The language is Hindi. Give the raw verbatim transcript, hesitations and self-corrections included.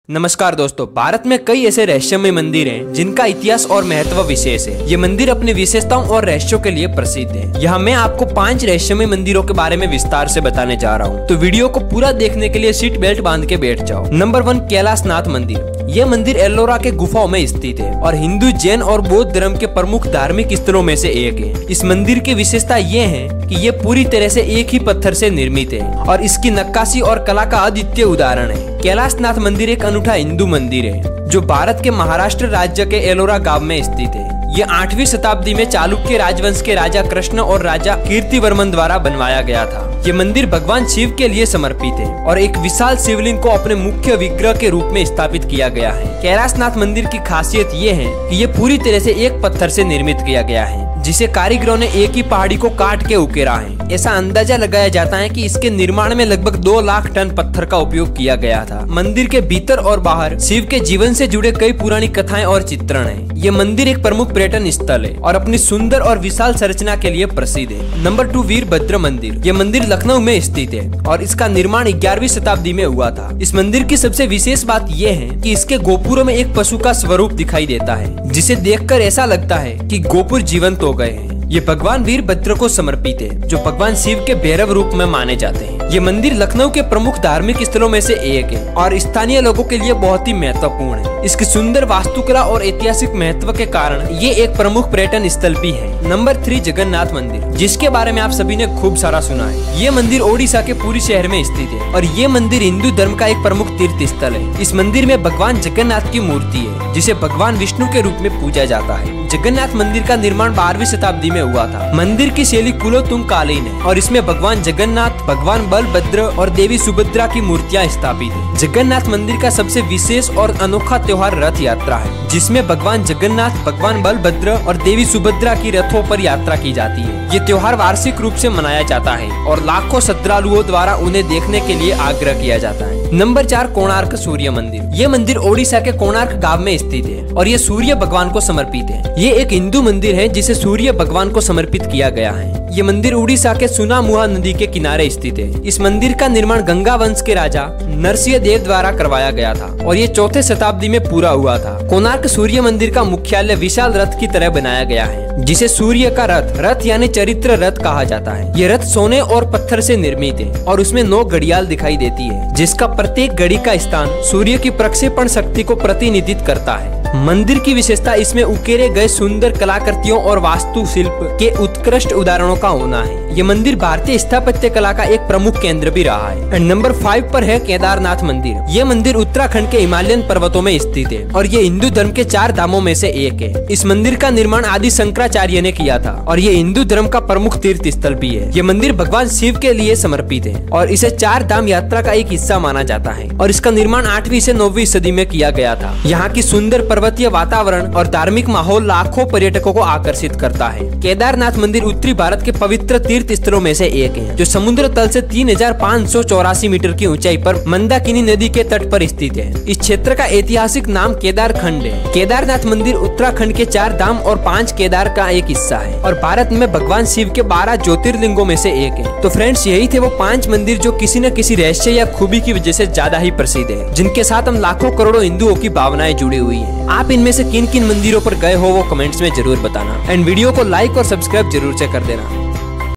नमस्कार दोस्तों, भारत में कई ऐसे रहस्यमय मंदिर हैं जिनका इतिहास और महत्व विशेष है। ये मंदिर अपनी विशेषताओं और रहस्यों के लिए प्रसिद्ध है। यहाँ मैं आपको पांच रहस्यमय मंदिरों के बारे में विस्तार से बताने जा रहा हूँ, तो वीडियो को पूरा देखने के लिए सीट बेल्ट बांध के बैठ जाओ। नंबर वन, कैलाशनाथ मंदिर। यह मंदिर एलोरा के गुफाओं में स्थित है और हिंदू, जैन और बौद्ध धर्म के प्रमुख धार्मिक स्थलों में से एक है। इस मंदिर की विशेषता ये है कि ये पूरी तरह से एक ही पत्थर से निर्मित है और इसकी नक्काशी और कला का अद्वितीय उदाहरण है। कैलाशनाथ मंदिर एक अनूठा हिंदू मंदिर है जो भारत के महाराष्ट्र राज्य के एलोरा गांव में स्थित है। ये आठवीं शताब्दी में चालुक्य राजवंश के राजा कृष्ण और राजा कीर्तिवर्मन द्वारा बनवाया गया था। ये मंदिर भगवान शिव के लिए समर्पित है और एक विशाल शिवलिंग को अपने मुख्य विग्रह के रूप में स्थापित किया गया है। कैलाशनाथ मंदिर की खासियत ये है कि ये पूरी तरह से एक पत्थर से निर्मित किया गया है, जिसे कारीगरों ने एक ही पहाड़ी को काट के उकेरा है। ऐसा अंदाजा लगाया जाता है कि इसके निर्माण में लगभग दो लाख टन पत्थर का उपयोग किया गया था। मंदिर के भीतर और बाहर शिव के जीवन से जुड़े कई पुरानी कथाएं और चित्रण हैं। ये मंदिर एक प्रमुख पर्यटन स्थल है और अपनी सुंदर और विशाल संरचना के लिए प्रसिद्ध है। नंबर टू, वीरभद्र मंदिर। ये मंदिर लखनऊ में स्थित है और इसका निर्माण ग्यारहवीं शताब्दी में हुआ था। इस मंदिर की सबसे विशेष बात यह है कि इसके गोपुरों में एक पशु का स्वरूप दिखाई देता है, जिसे देखकर ऐसा लगता है कि गोपुर जीवंत हो गए हैं। ये भगवान वीरभद्र को समर्पित है, जो भगवान शिव के भैरव रूप में माने जाते हैं। ये मंदिर लखनऊ के प्रमुख धार्मिक स्थलों में से एक है और स्थानीय लोगों के लिए बहुत ही महत्वपूर्ण है। इसकी सुंदर वास्तुकला और ऐतिहासिक महत्व के कारण ये एक प्रमुख पर्यटन स्थल भी है। नंबर थ्री, जगन्नाथ मंदिर, जिसके बारे में आप सभी ने खूब सारा सुना है। ये मंदिर ओडिशा के पुरी शहर में स्थित है और ये मंदिर हिंदू धर्म का एक प्रमुख तीर्थ स्थल है। इस मंदिर में भगवान जगन्नाथ की मूर्ति है, जिसे भगवान विष्णु के रूप में पूजा जाता है। जगन्नाथ मंदिर का निर्माण बारहवीं शताब्दी में हुआ था। मंदिर की शैली कुलोत्तुंग कालीन है और इसमें भगवान जगन्नाथ, भगवान बलभद्र और देवी सुभद्रा की मूर्तियां स्थापित है। जगन्नाथ मंदिर का सबसे विशेष और अनोखा त्योहार रथ यात्रा है, जिसमें भगवान जगन्नाथ, भगवान बलभद्र और देवी सुभद्रा की रथों पर यात्रा की जाती है। ये त्योहार वार्षिक रूप से मनाया जाता है और लाखों श्रद्धालुओं द्वारा उन्हें देखने के लिए आग्रह किया जाता है। नंबर चार, कोणार्क सूर्य मंदिर। ये मंदिर ओडिशा के कोणार्क गांव में स्थित है और ये सूर्य भगवान को समर्पित है। ये एक हिंदू मंदिर है जिसे सूर्य भगवान को समर्पित किया गया है। ये मंदिर उड़ीसा के सुनामुहा नदी के किनारे स्थित है। इस मंदिर का निर्माण गंगा वंश के राजा नरसिंह देव द्वारा करवाया गया था और ये चौथे शताब्दी में पूरा हुआ था। कोणार्क सूर्य मंदिर का मुख्यालय विशाल रथ की तरह बनाया गया है, जिसे सूर्य का रथ रथ यानी चरित्र रथ कहा जाता है। ये रथ सोने और पत्थर से निर्मित है और उसमें नौ घड़ियाल दिखाई देती है, जिसका प्रत्येक घड़ी का स्थान सूर्य की प्रक्षेपण शक्ति को प्रतिनिधित्व करता है। मंदिर की विशेषता इसमें उकेरे गए सुंदर कलाकृतियों और वास्तुशिल्प के उत्कृष्ट उदाहरणों का होना है। ये मंदिर भारतीय स्थापत्य कला का एक प्रमुख केंद्र भी रहा है। एंड नंबर फाइव पर है केदारनाथ मंदिर। ये मंदिर उत्तराखंड के हिमालयन पर्वतों में स्थित है और ये हिंदू धर्म के चार धामों में से एक है। इस मंदिर का निर्माण आदि शंकराचार्य ने किया था और ये हिंदू धर्म का प्रमुख तीर्थ स्थल भी है। ये मंदिर भगवान शिव के लिए समर्पित है और इसे चार धाम यात्रा का एक हिस्सा माना जाता है और इसका निर्माण आठवीं से नौवीं सदी में किया गया था। यहाँ की सुंदर पर्वतीय वातावरण और धार्मिक माहौल लाखों पर्यटकों को आकर्षित करता है। केदारनाथ मंदिर उत्तरी भारत के पवित्र तीर्थ स्थलों में से एक है, जो समुद्र तल से तीन हजार पाँच सौ चौरासी मीटर की ऊंचाई पर मंदाकिनी नदी के तट पर स्थित है। इस क्षेत्र का ऐतिहासिक नाम केदार खंड है। केदारनाथ मंदिर उत्तराखंड के चार धाम और पांच केदार का एक हिस्सा है और भारत में भगवान शिव के बारह ज्योतिर्लिंगों में से एक है। तो फ्रेंड्स, यही थे वो पांच मंदिर जो किसी न किसी रहस्य या खूबी की वजह से ज्यादा ही प्रसिद्ध है, जिनके साथ हम लाखों करोड़ों हिंदुओं की भावनाएं जुड़ी हुई है। आप इनमें से किन किन मंदिरों पर गए हो वो कमेंट्स में जरूर बताना एंड वीडियो को लाइक और सब्सक्राइब जरूर से कर देना।